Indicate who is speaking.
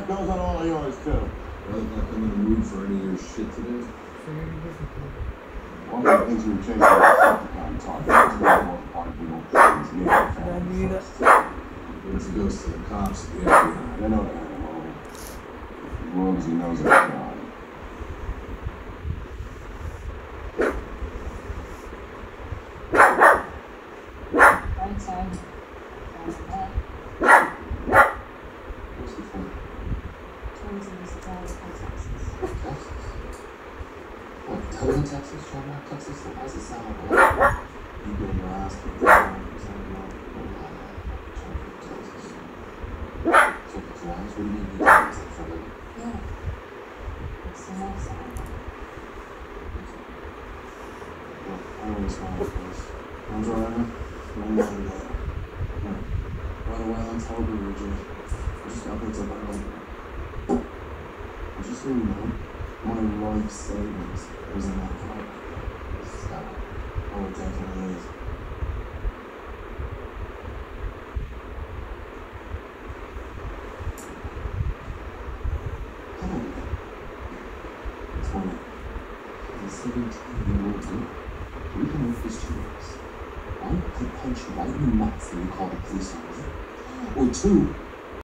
Speaker 1: goes on all of yours, too.
Speaker 2: Well, not in the mood for any of your shit today.
Speaker 1: One of the things we were chasing was Decepticon talk. That's the most part we don't choose me.
Speaker 2: What if he goes to the cops and the FBI?
Speaker 1: They know that animal. As long as he knows it's gone.
Speaker 3: Right side.
Speaker 1: What's the thing?
Speaker 3: Twins in Texas.
Speaker 1: Texas? What, Delta, Texas? Shamrock, Texas? Why does it sound like a lot? You go to your ass, Texas. So if it's wise, what do you mean you don't take for it?
Speaker 3: Yeah. It's the left side.
Speaker 1: Well, I always want this. I'm driving. I'm not going to go. Right away, I'm terribly rigid. I just got picked up by Elmer. Just so you know, my life savings was in that car. Stop. Oh, it definitely is. It's funny. As a 17-year-old dude, we can work this 2 ways. One, I punch you right in the nuts and you call the police on you. Or two,